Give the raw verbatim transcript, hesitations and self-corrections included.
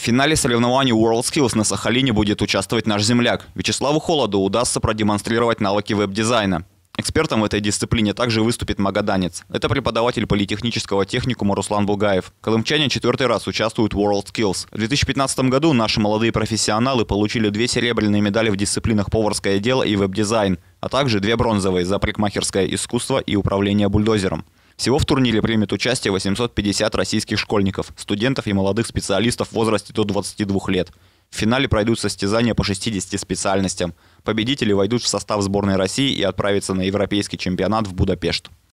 финале соревнований WorldSkills на Сахалине будет участвовать наш земляк. Вячеславу Холоду удастся продемонстрировать навыки веб-дизайна. Экспертом в этой дисциплине также выступит магаданец. Это преподаватель политехнического техникума Руслан Бугаев. Колымчане четвертый раз участвуют в WorldSkills. В две тысячи пятнадцатом году наши молодые профессионалы получили две серебряные медали в дисциплинах поварское дело и веб-дизайн, а также две бронзовые за парикмахерское искусство и управление бульдозером. Всего в турнире примет участие восемьсот пятьдесят российских школьников, студентов и молодых специалистов в возрасте до двадцати двух лет. В финале пройдут состязания по шестидесяти специальностям. Победители войдут в состав сборной России и отправятся на европейский чемпионат в Будапешт.